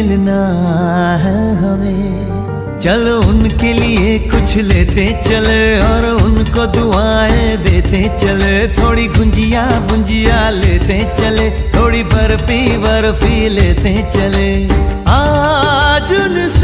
मिलना है हमें। चलो उनके लिए कुछ लेते चले और उनको दुआएं देते चले। थोड़ी गुंजिया बुंजिया लेते चले, थोड़ी बर्फी बर्फी लेते चले। आज उनसे